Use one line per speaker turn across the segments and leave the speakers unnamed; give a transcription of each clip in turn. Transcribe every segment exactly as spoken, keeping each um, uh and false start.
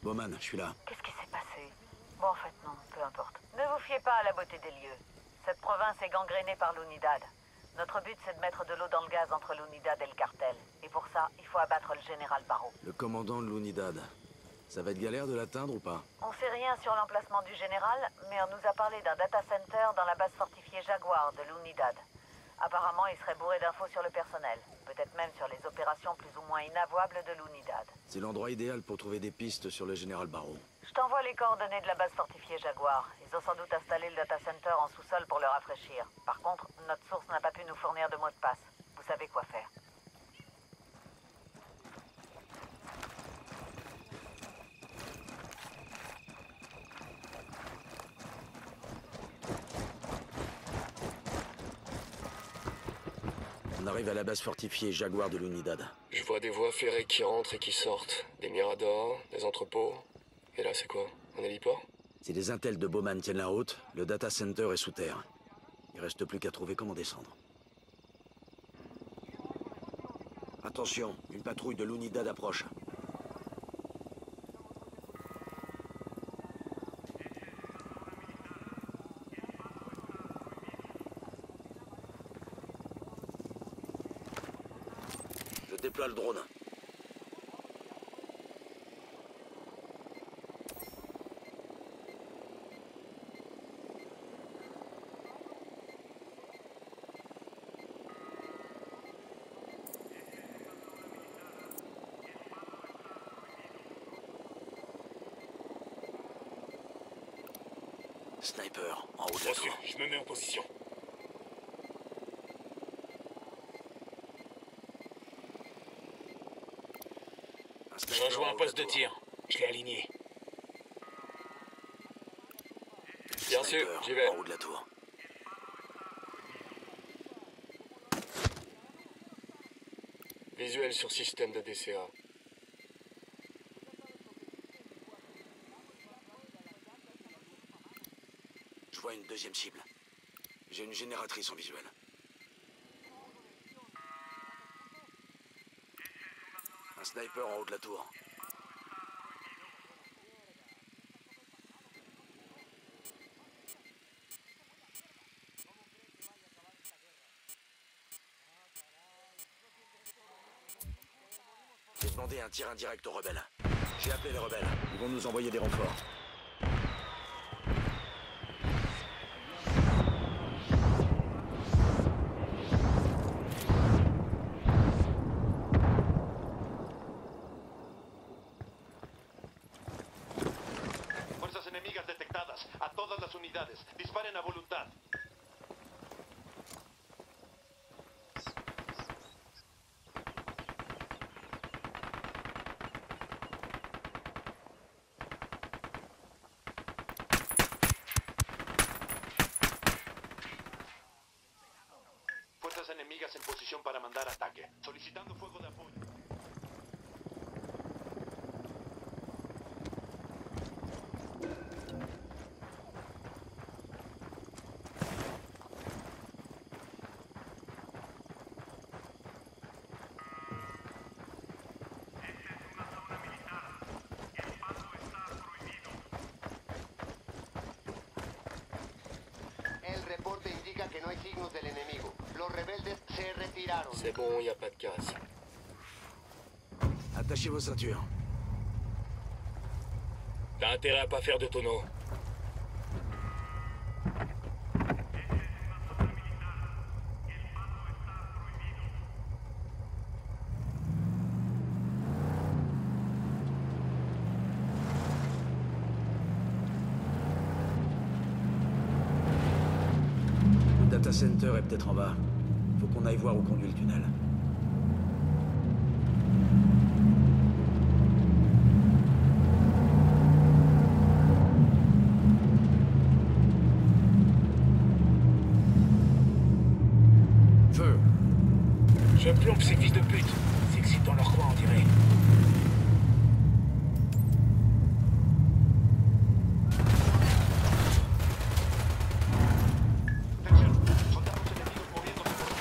Bowman, je suis là.
Qu'est-ce qui s'est passé? Bon, en fait, non, peu importe. Ne vous fiez pas à la beauté des lieux. Cette province est gangrénée par l'Unidad. Notre but, c'est de mettre de l'eau dans le gaz entre l'Unidad et le cartel. Et pour ça, il faut abattre le général Barrow.
Le commandant de l'Unidad. Ça va être galère de l'atteindre ou pas?
On sait rien sur l'emplacement du général, mais on nous a parlé d'un data center dans la base fortifiée Jaguar de l'Unidad. Apparemment, il serait bourré d'infos sur le personnel. Peut-être même sur les opérations plus ou moins inavouables de l'Unidad.
C'est l'endroit idéal pour trouver des pistes sur le général Barrow.
Je t'envoie les coordonnées de la base fortifiée Jaguar. Ils ont sans doute installé le data center en sous-sol pour le rafraîchir. Par contre, notre source n'a pas pu nous fournir de mot de passe. Vous savez quoi faire.
On arrive à la base fortifiée Jaguar de l'Unidad.
Je vois des voies ferrées qui rentrent et qui sortent. Des miradors, des entrepôts. Et là, c'est quoi? Un héliport?
Si les intels de Bowman tiennent la route, le data center est sous terre. Il reste plus qu'à trouver comment descendre. Attention, une patrouille de l'Unidad approche. Je déploie le drone. Sniper, en haut de la
Reçu,
tour.
je me mets en position.
Un
Je
sniper
rejoins
en
un
haut
poste
la
de
tour.
tir. Je l'ai aligné. Bien sûr,
Sniper,
j'y vais.
en haut de la tour.
Visuel sur système de D C A.
Je vois une deuxième cible. J'ai une génératrice en visuel. Un sniper en haut de la tour. J'ai demandé un tir indirect aux rebelles. J'ai appelé les rebelles. Ils vont nous envoyer des renforts.
Fuerzas enemigas detectadas. A todas las unidades. Disparen a voluntad. Fuerzas enemigas en posición para mandar ataque. Solicitando fuego de apoyo. El reporte indica que no hay signos del enemigo. Los rebeldes se retiraron.
C'est bon, y a pas de casse.
Attachez vos ceintures.
T'as intérêt à pas faire de tonneau.
Le data center est peut-être en bas. Faut qu'on aille voir où conduit le tunnel. Feu!
Je plombe ces fils de pute. C'est excitant leur coin, on dirait.
Atención, soldados enemigos moviéndose por...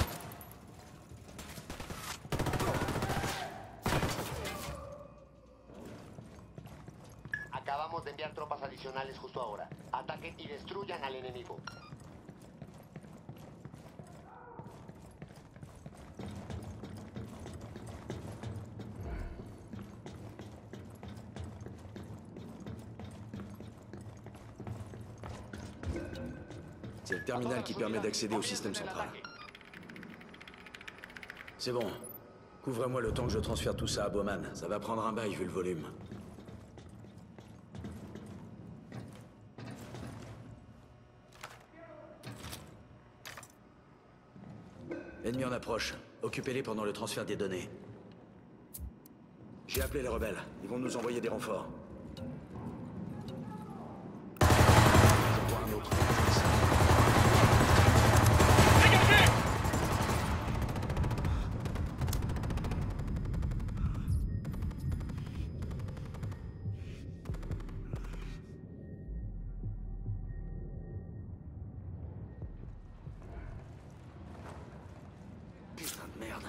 de enviar tropas adicionales justo ahora. Ataquen y destruyan al enemigo.
C'est le terminal qui permet d'accéder au système central. C'est bon. Couvre-moi le temps que je transfère tout ça à Bowman. Ça va prendre un bail vu le volume. Ennemi en approche. Occupez-les pendant le transfert des données. J'ai appelé les rebelles. Ils vont nous envoyer des renforts. Je vois un autre. Putain de merde.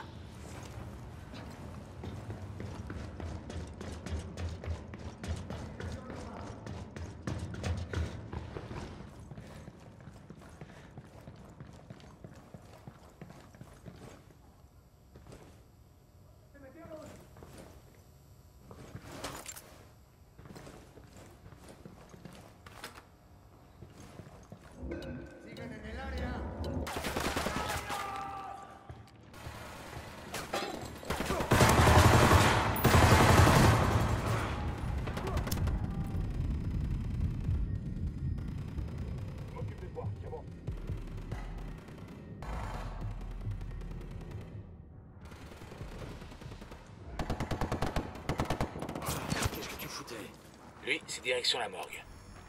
Qu'est-ce que tu foutais?
Lui, c'est direction la morgue.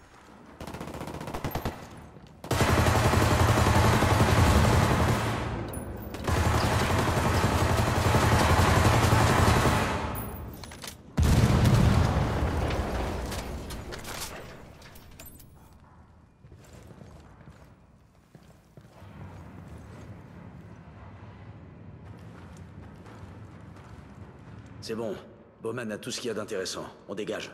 C'est bon. Bowman a tout ce qu'il y a d'intéressant. On dégage.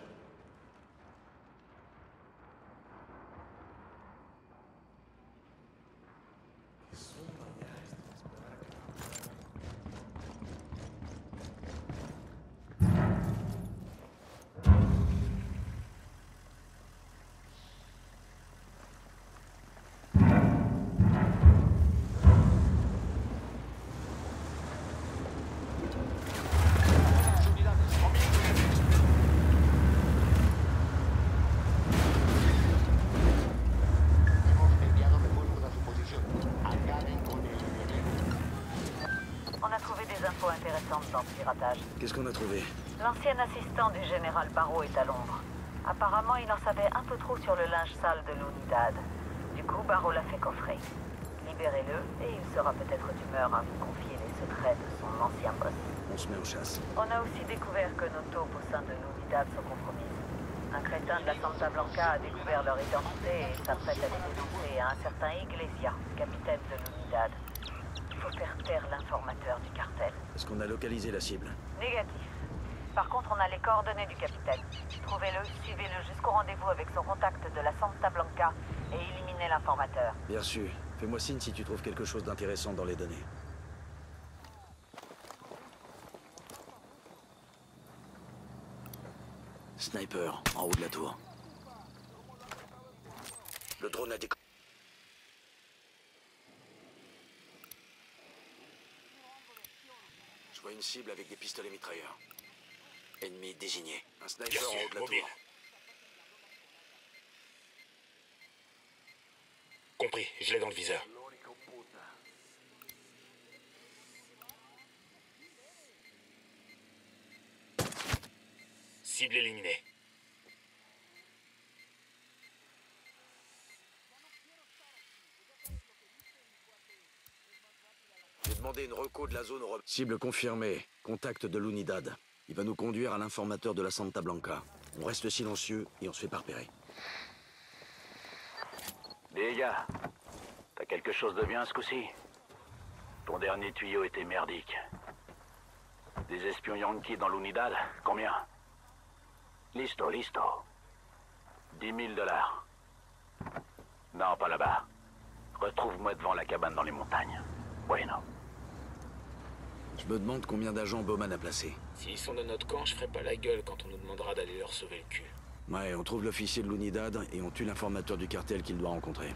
Dans ce piratage.
Qu'est-ce qu'on a trouvé?
L'ancien assistant du général Barrow est à Londres. Apparemment, il en savait un peu trop sur le linge sale de l'Unidad. Du coup, Barrow l'a fait coffrer. Libérez-le et il sera peut-être d'humeur à vous confier les secrets de son ancien boss.
On se met aux chasses.
On a aussi découvert que nos taupes au sein de l'Unidad sont compromises. Un crétin de la Santa Blanca a découvert leur identité et s'apprête à les dénoncer à un certain Iglesia, capitaine de l'Unidad. Il faut faire taire l'informateur du cartel.
Est-ce qu'on a localisé la cible?
Négatif. Par contre, on a les coordonnées du capitaine. Trouvez-le, suivez-le jusqu'au rendez-vous avec son contact de la Santa Blanca et éliminez l'informateur.
Bien sûr. Fais-moi signe si tu trouves quelque chose d'intéressant dans les données. Sniper, en haut de la tour. Le drone a décollé. Je vois une cible avec des pistolets mitrailleurs. Ennemi désigné. Un sniper en haut de la
mobile.
tour.
Compris, je l'ai dans le viseur. Cible éliminée.
J'ai demandé une reco de la zone au... Cible confirmée. Contact de l'Unidad. Il va nous conduire à l'informateur de la Santa Blanca. On reste silencieux et on se fait pas repérer.
Les gars, t'as quelque chose de bien ce coup-ci? Ton dernier tuyau était merdique. Des espions Yankees dans l'Unidad, combien? Listo, listo. Dix mille dollars. Non, pas là-bas. Retrouve-moi devant la cabane dans les montagnes. Bueno.
Je me demande combien d'agents Bowman a placés.
S'ils sont de notre camp, je ferai pas la gueule quand on nous demandera d'aller leur sauver le cul.
Ouais, on trouve l'officier de l'Unidad et on tue l'informateur du cartel qu'il doit rencontrer.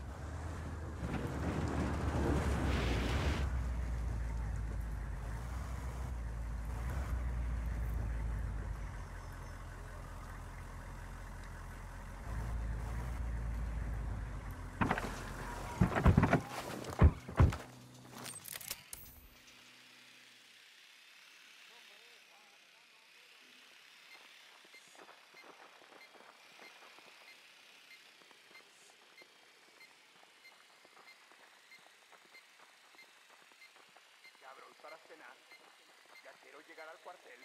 Para cenar. Ya quiero llegar al cuartel.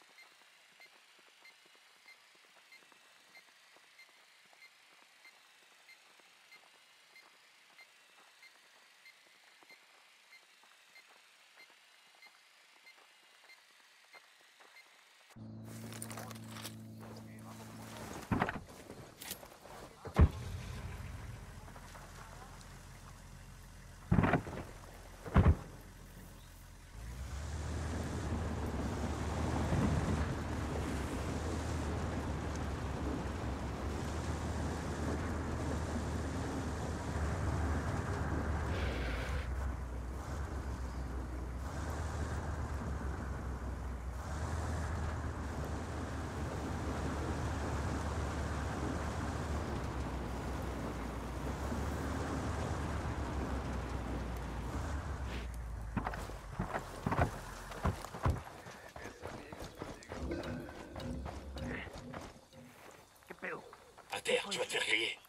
À terre, tu vas te faire griller.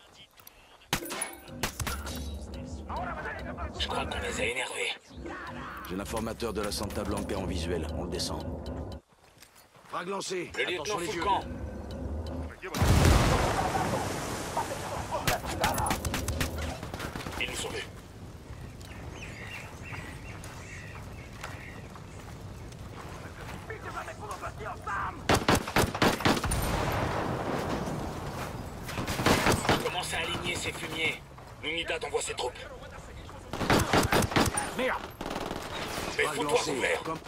Je crois qu'on les a énervés.
J'ai l'informateur de la Santa Blanca en visuel, on le descend. Frag lancé.
Le lieutenant
Attention les yeux.
Foucan. Ils nous sont vus. Il commence à aligner ses fumiers. L'Unidad envoie ses troupes.
Merde.
Mais
Frag
fous-toi
lancé.
couvert.
Comme-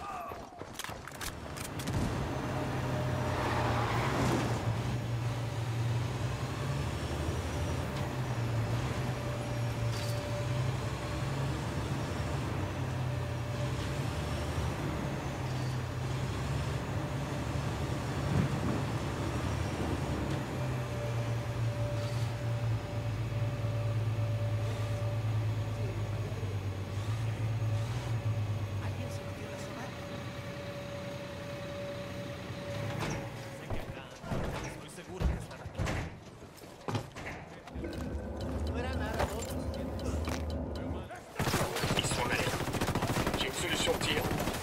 Ils sont en alerte. J'ai une solution de tir.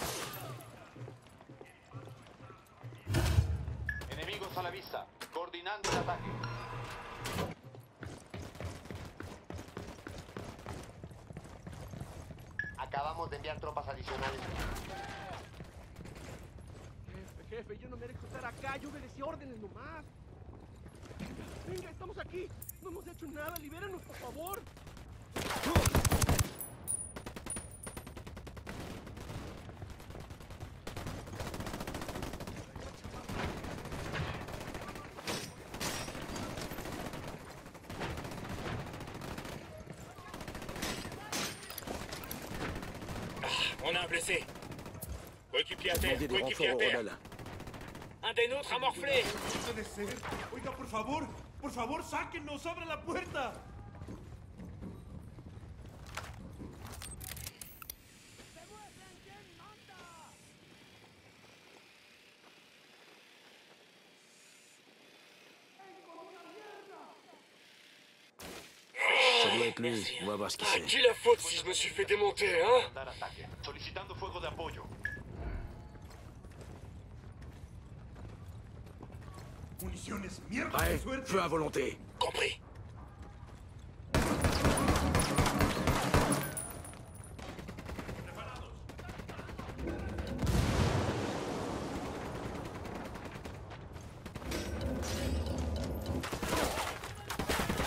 Enemigos a la vista. Coordinando el ataque.
Acabamos de enviar tropas adicionales.
Jefe, jefe, yo no merezco estar acá. Yo obedecí órdenes nomás. Venga, estamos aquí. No hemos hecho nada. Libéranos, por favor.
On a un blessé. Coéquipier à terre,
Demandez des
coéquipier
renforts
à
aux
terre.
rebelles.
Un des nôtres a morflé.
No puede ser. Oiga, por favor, por favor, sáquennos, abra la puerta.
Ça doit être lui.
Merci.
On va voir ce qu'il
À
fait.
qui la faute si je me suis fait démonter, hein?
Mandar ataque. Solicitando fuego de apoyo.
Municiones, mierda
Ouais,
de suerte.
feu à volonté.
Compris.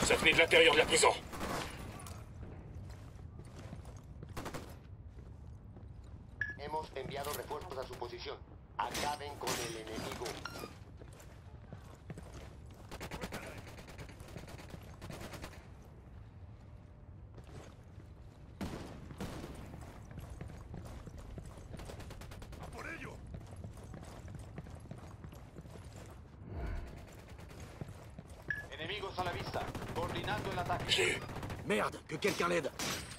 Ça venait de l'intérieur de la prison.
Hemos enviado refuerzos a su posición. Acaben con el enemigo.
Enemigos a la vista. Coordinando el ataque.
Je l'ai eu. Merde, que quelqu'un l'aide.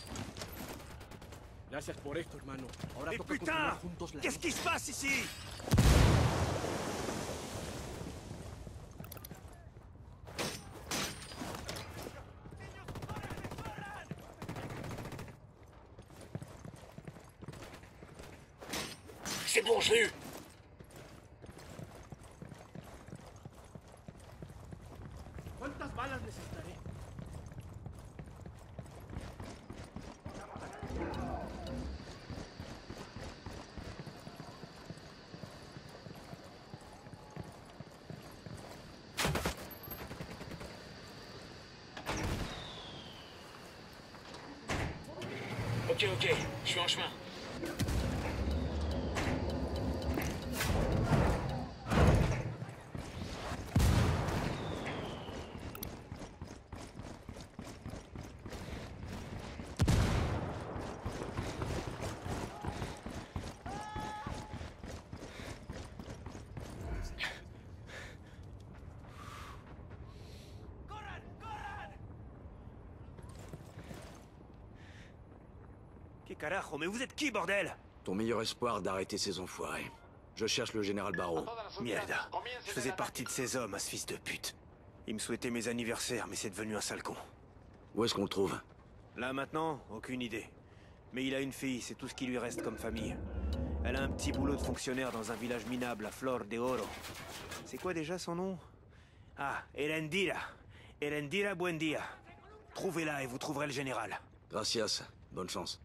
Gracias por esto, hermano. Ahora
Et
toca
putain!
continuar juntos la...
Qu'est-ce qui se passe ici?
C'est bon, je l'ai eu.
¿Cuántas balas necesitaré?
Ok, ok, je suis en chemin.
Que carajo, mais vous êtes qui, bordel?
Ton meilleur espoir d'arrêter ces enfoirés. Je cherche le général Barrow.
Merde. Je faisais partie de ces hommes, à ce fils de pute. Il me souhaitait mes anniversaires, mais c'est devenu un sale con.
Où est-ce qu'on le trouve?
Là, maintenant, aucune idée. Mais il a une fille, c'est tout ce qui lui reste comme famille. Elle a un petit boulot de fonctionnaire dans un village minable à Flor de Oro. C'est quoi déjà son nom? Ah, Erendira. Erendira Buendia. Trouvez-la et vous trouverez le général.
Gracias. Bonne chance.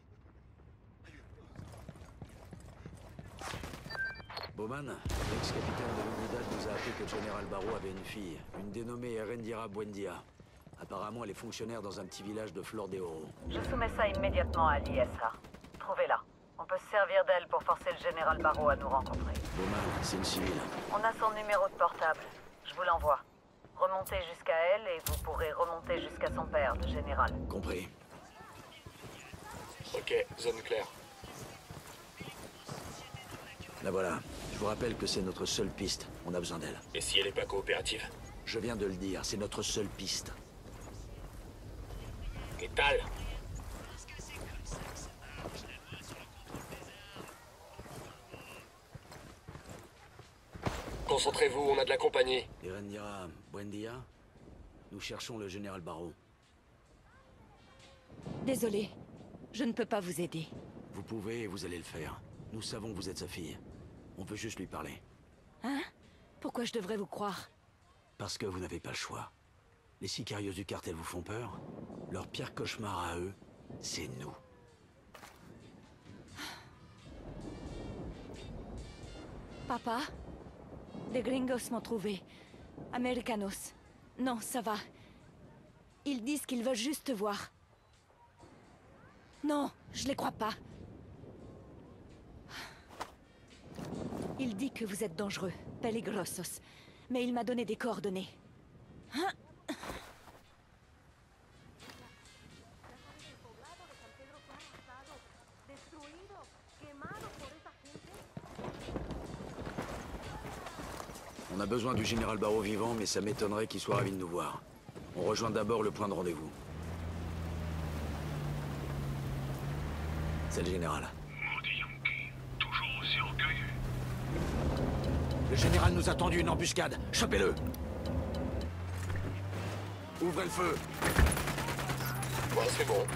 Bowman, l'ex-capitaine de l'Unidad nous a appris que le général Barrow avait une fille, une dénommée Erendira Buendia. Apparemment, elle est fonctionnaire dans un petit village de Flor de Oro.
Je soumets ça immédiatement à l'I S A. Trouvez-la. On peut se servir d'elle pour forcer le général Barrow à nous rencontrer.
Bowman, c'est une civile.
On a son numéro de portable. Je vous l'envoie. Remontez jusqu'à elle et vous pourrez remonter jusqu'à son père, le général.
Compris.
Ok, zone claire.
La voilà. Je vous rappelle que c'est notre seule piste. On a besoin d'elle.
Et si elle est pas coopérative?
Je viens de le dire, c'est notre seule piste.
Et Tal? Concentrez-vous, on a de la compagnie.
Erendira Buendia, nous cherchons le général Barrow.
Désolé, je ne peux pas vous aider.
Vous pouvez et vous allez le faire. Nous savons que vous êtes sa fille. On veut juste lui parler.
Hein? Pourquoi je devrais vous croire?
Parce que vous n'avez pas le choix. Les sicarios du cartel vous font peur. Leur pire cauchemar à eux, c'est nous.
Papa? Des gringos m'ont trouvé. Americanos. Non, ça va. Ils disent qu'ils veulent juste te voir. Non, je les crois pas. Il dit que vous êtes dangereux, peligrosos. Mais il m'a donné des coordonnées. Hein?
On a besoin du général Barrow vivant, mais ça m'étonnerait qu'il soit ravi de nous voir. On rejoint d'abord le point de rendez-vous. C'est le général.
Maudit Yankee, toujours aussi orgueilleux.
Le général nous a tendu une embuscade. Chopez-le. Ouvrez le feu.
Ouais, c'est bon.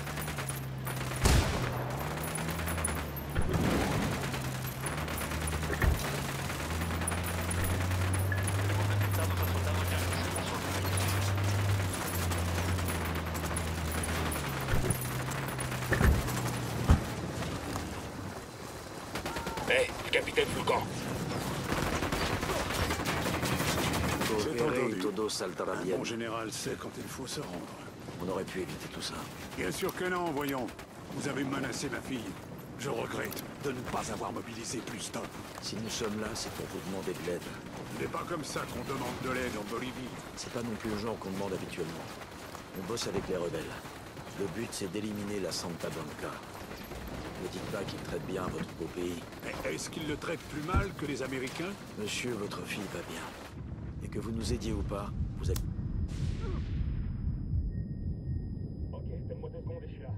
Hé, hey, le capitaine Foucan.
Coopérer libérer
entendu.
Todos
Un
Altarabien.
bon général sait quand il faut se rendre.
On aurait pu éviter tout ça.
Bien sûr que non, voyons. Vous avez menacé ma fille. Je regrette de ne pas avoir mobilisé plus d'hommes.
Si nous sommes là, c'est pour vous demander de l'aide.
Ce n'est pas comme ça qu'on demande de l'aide en Bolivie.
C'est pas non plus le genre qu'on demande habituellement. On bosse avec les rebelles. Le but, c'est d'éliminer la Santa Blanca. Ne dites pas qu'ils traitent bien votre beau pays.
Mais est-ce qu'ils le traitent plus mal que les Américains?
Monsieur, votre fille va bien. Et que vous nous aidiez ou pas, vous êtes...
Ok, donne-moi deux secondes et je suis là.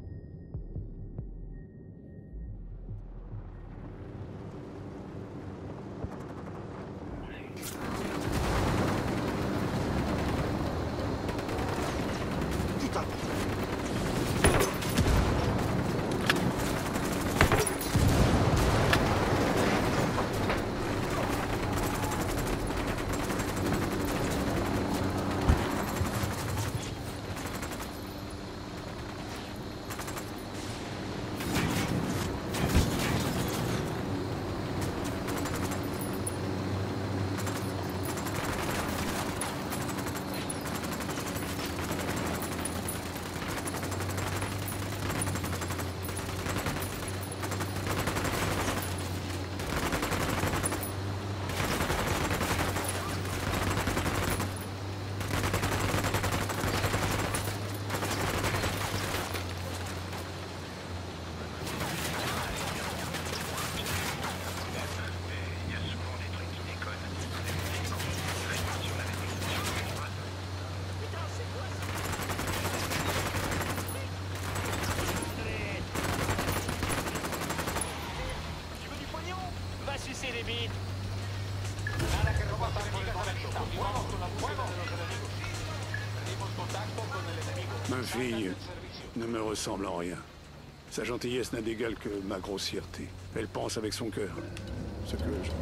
Ma fille ne me ressemble en rien. Sa gentillesse n'a d'égal que ma grossièreté. Elle pense avec son cœur. Ce que je...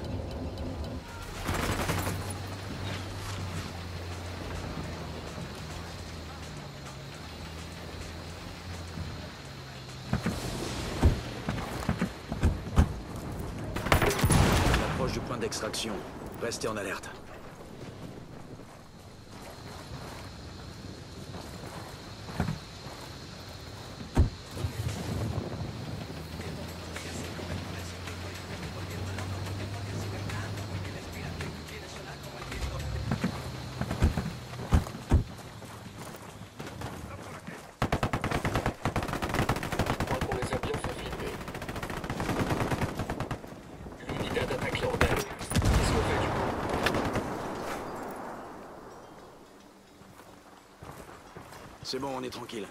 On approche du point d'extraction. Restez en alerte. C'est bon, on est tranquille.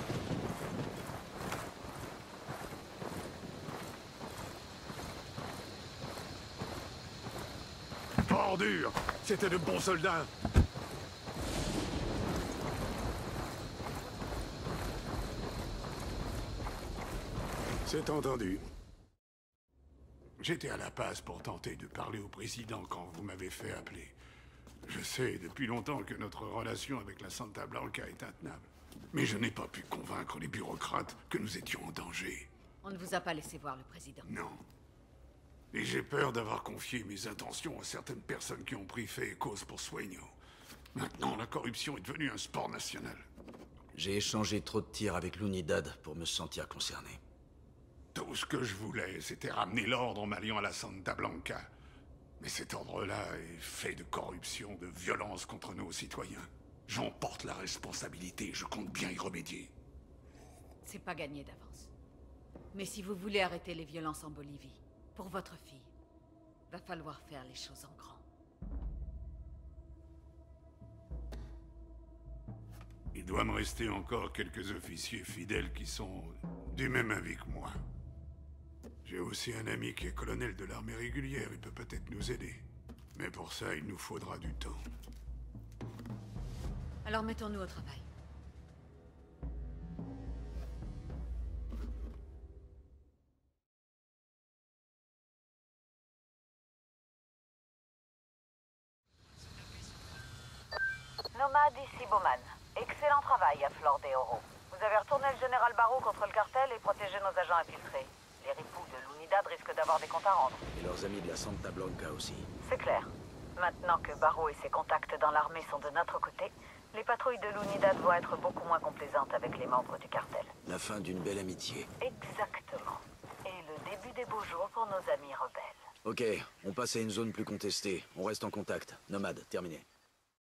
Ordure! C'était de bons soldats! C'est entendu. J'étais à La Paz pour tenter de parler au président quand vous m'avez fait appeler. Je sais depuis longtemps que notre relation avec la Santa Blanca est intenable. Mais je n'ai pas pu convaincre les bureaucrates que nous étions en danger.
On ne vous a pas laissé voir le président.
Non. Et j'ai peur d'avoir confié mes intentions à certaines personnes qui ont pris fait et cause pour Sueño. Maintenant, la corruption est devenue un sport national.
J'ai échangé trop de tirs avec l'Unidad pour me sentir concerné.
Tout ce que je voulais, c'était ramener l'ordre en m'alliant à la Santa Blanca. Mais cet ordre-là est fait de corruption, de violence contre nos citoyens. J'en porte la responsabilité et je compte bien y remédier.
C'est pas gagné d'avance. Mais si vous voulez arrêter les violences en Bolivie, pour votre fille, va falloir faire les choses en grand.
Il doit me rester encore quelques officiers fidèles qui sont du même avis que moi. J'ai aussi un ami qui est colonel de l'armée régulière, il peut peut-être nous aider. Mais pour ça, il nous faudra du temps.
Alors mettons-nous au travail. Nomade, ici Bowman. Excellent travail à Flor de Oro. Vous avez retourné le général Barrow contre le cartel et protégé nos agents infiltrés. Les ripoux de l'Unidad risquent d'avoir des comptes à rendre.
Et leurs amis de la Santa Blanca aussi.
C'est clair. Maintenant que Barreau et ses contacts dans l'armée sont de notre côté, les patrouilles de l'Unidad vont être beaucoup moins complaisantes avec les membres du cartel.
La fin d'une belle amitié.
Exactement. Et le début des beaux jours pour nos amis rebelles.
Ok, on passe à une zone plus contestée. On reste en contact. Nomade, terminé.